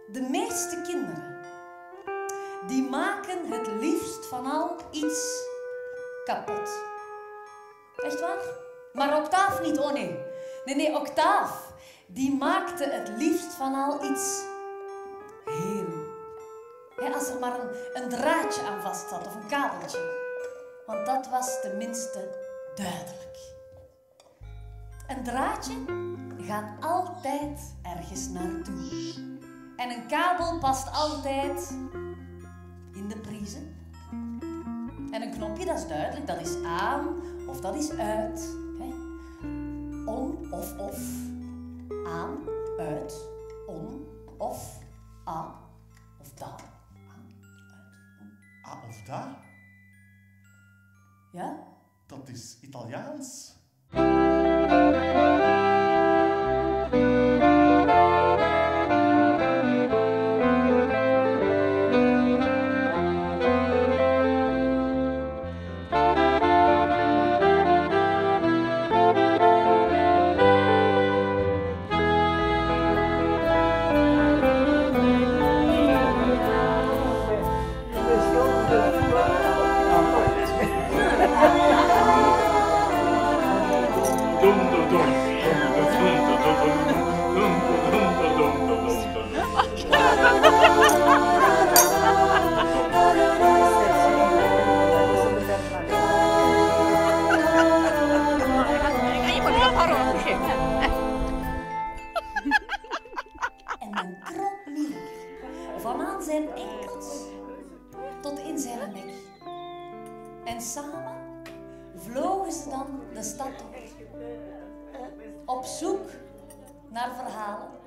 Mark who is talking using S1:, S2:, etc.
S1: De meeste kinderen, die maken het liefst van al iets kapot. Echt waar? Maar Octaaf niet, oh nee. Nee, Octaaf, die maakte het liefst van al iets heel. Ja, als er maar een draadje aan vast zat of een kabeltje. Want dat was tenminste duidelijk. Een draadje gaat altijd ergens naartoe. En een kabel past altijd in de prise. En een knopje, dat is duidelijk, dat is aan of dat is uit. Hè? On of off. Aan, uit, on of a of da. Aan, uit, on.
S2: A of da?
S1: Ja?
S2: Dat is Italiaans.
S1: En men krop Milik van aan zijn enkels tot in zijn nek. En samen vlogen ze dan de stad door. Op zoek naar verhalen